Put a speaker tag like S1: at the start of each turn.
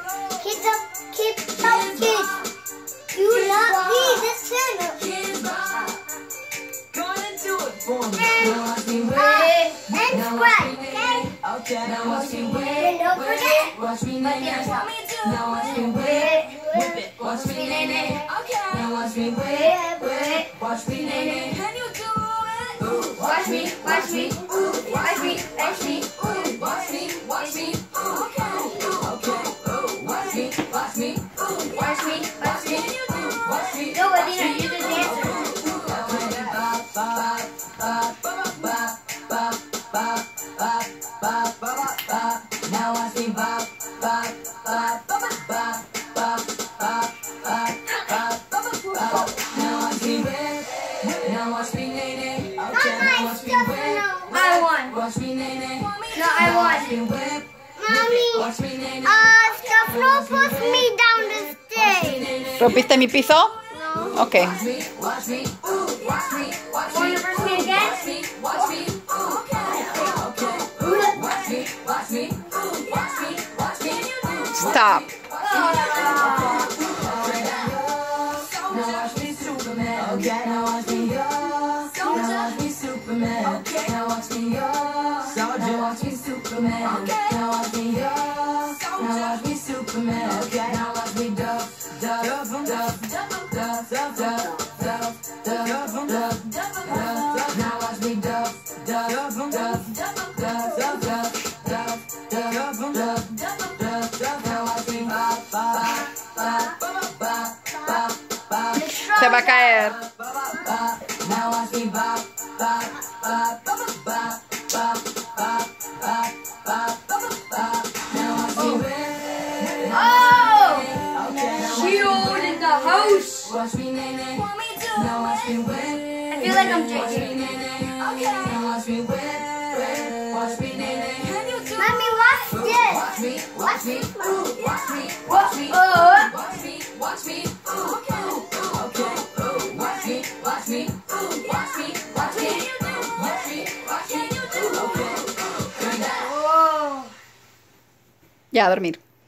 S1: Keep up, kids. You love me, this channel.
S2: Gonna do it for me.
S1: And subscribe, okay?
S2: Now watch me whip,
S1: And don't forget.
S2: watch me nay nay. Now watch me whip, whip it. Watch me nay nay. Now watch me whip, watch me nay nay. Can you do it? Watch me, watch me, watch me, watch me, watch me, watch me. Okay, watch me, watch me, watch me, watch me, watch me.
S1: No, Adina, you're the dancer.
S2: Now watch me bop, bop, bop, bop, bop, bop, bop, bop, bop, bop. Now watch me whip, now watch me nay nay. Now watch me whip,
S1: I won.
S2: watch me nay nay.
S1: No, I
S2: Watch me
S1: won.
S2: whip,
S1: Mommy,
S2: watch me nay nay.
S1: Stefano pushed me down the stairs.
S3: ¿Rompiste mi piso?
S1: No.
S3: Ok.
S2: Watch me, watch me, watch me, watch me.
S1: Want to push me again?
S2: Watch me, okay. Watch me, watch me, watch me, watch me.
S3: Stop.
S2: Now watch me Superman. Okay, now watch me go. Now watch me Superman. Okay, now watch me go. Now watch me Superman. Okay, now watch me go. Now watch me Superman. Okay, now watch me duff, duff, duff, duff, duff, duff, duff, duff, duff, duff. Now watch me duff, duff, duff, duff, duff, duff, duff, duff, duff, duff, duff. Now watch me bop, bop, bop, bop, bop, bop.
S3: Se va a caer.
S2: Now watch me bop, bop, bop, bop, bop, bop, bop, bop, bop, bop. Now watch me whip.
S1: Shield in the house.
S2: Watch me nay nay. Now watch me whip.
S1: I feel like I'm
S2: Watch me
S1: drinking.
S2: nay nay. Now watch me whip. Watch me nay nay.
S1: Mommy, watch this.
S2: Watch me, watch me, watch me, watch me, watch me, watch me. Okay, watch me, watch me, watch me, watch me, watch me, watch me. Okay.
S3: Ya, a dormir.